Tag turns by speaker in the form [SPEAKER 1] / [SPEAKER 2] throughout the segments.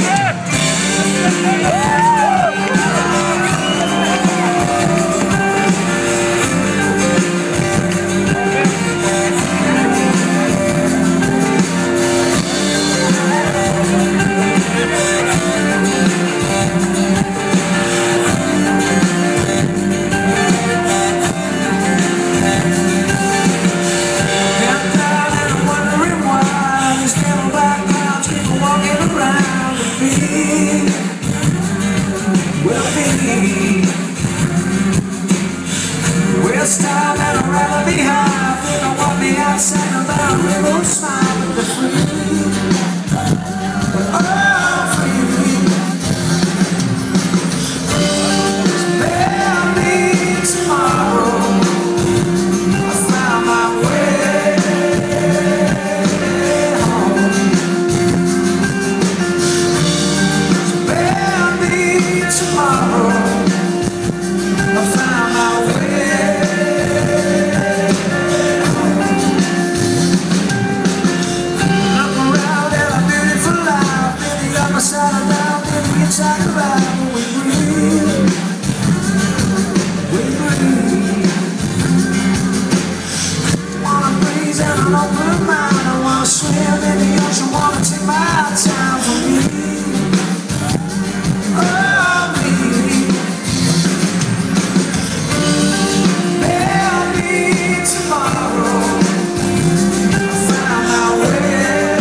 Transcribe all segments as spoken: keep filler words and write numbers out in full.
[SPEAKER 1] This time and I'd rather be high. Think I want me outside about a rainbow smile with the free. But oh, free. There'll be tomorrow. I found my way home. There'll be tomorrow. I found my way. Talk about when we breathe, we breathe. Wanna breathe and an open mind. I wanna swim in the ocean, wanna take my time for me. Oh, me. There'll be tomorrow. I found my way.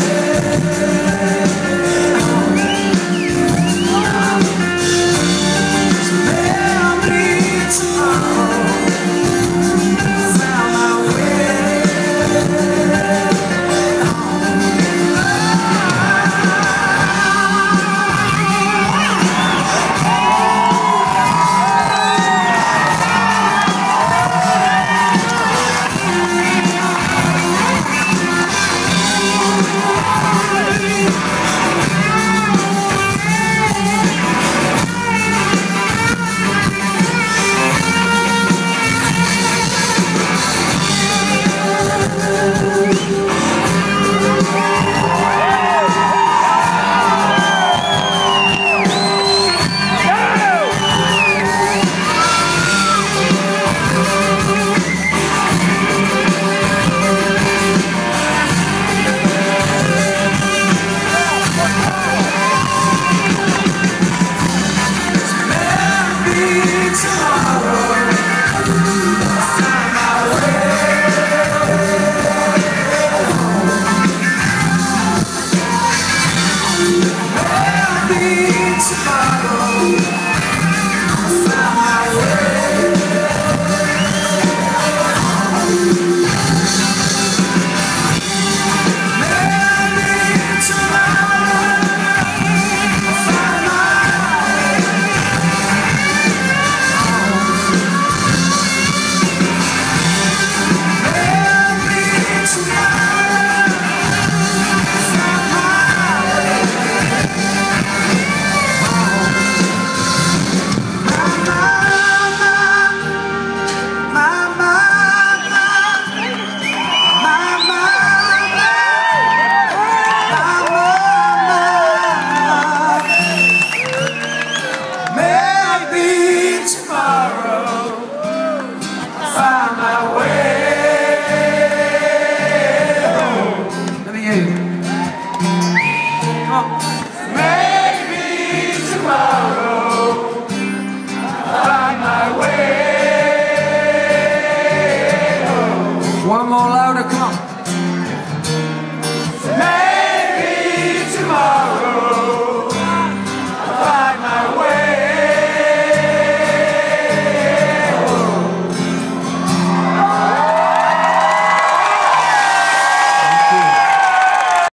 [SPEAKER 1] Maybe tomorrow I'll find my way home. One more louder, come on.